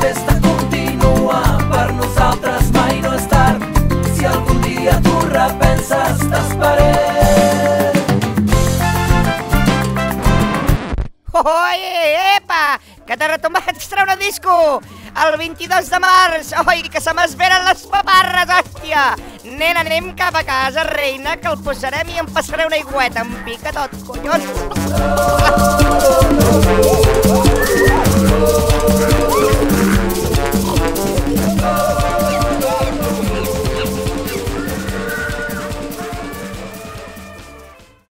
festa continua, per nosaltres mai no és tard. Si algun dia tu repenses, t'esperem. Oi, epa, que t'ha retombat extraure disco el 22 de març. Oi, que se m'esveren les paparres, hòstia. Nena, anem cap a casa, reina, que el posarem i em passaré una aigüeta. Em pica tot, collons.